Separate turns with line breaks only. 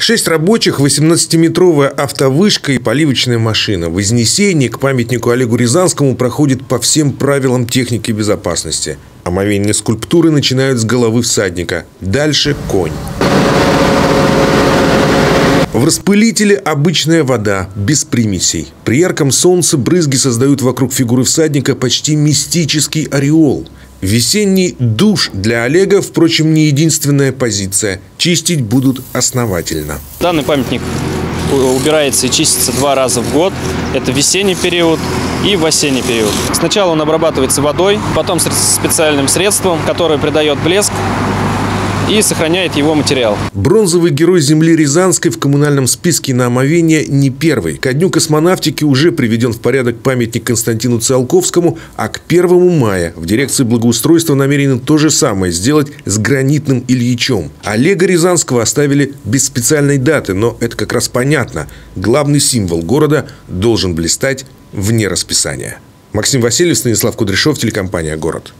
6 рабочих, 18-метровая автовышка и поливочная машина. Вознесение к памятнику Олегу Рязанскому проходит по всем правилам техники безопасности. Омовение скульптуры начинают с головы всадника. Дальше конь. В распылителе обычная вода, без примесей. При ярком солнце брызги создают вокруг фигуры всадника почти мистический ореол. Весенний душ для Олега, впрочем, не единственная позиция. Чистить будут основательно.
Данный памятник убирается и чистится 2 раза в год. Это весенний период и в осенний период. Сначала он обрабатывается водой, потом специальным средством, которое придает блеск и сохраняет его материал.
Бронзовый герой земли Рязанской в коммунальном списке на омовение не первый. Ко дню космонавтики уже приведен в порядок памятник Константину Циолковскому, а к 1 мая в дирекции благоустройства намерены то же самое сделать с гранитным Ильичом. Олега Рязанского оставили без специальной даты, но это как раз понятно. Главный символ города должен блистать вне расписания. Максим Васильев, Станислав Кудряшов, телекомпания «Город».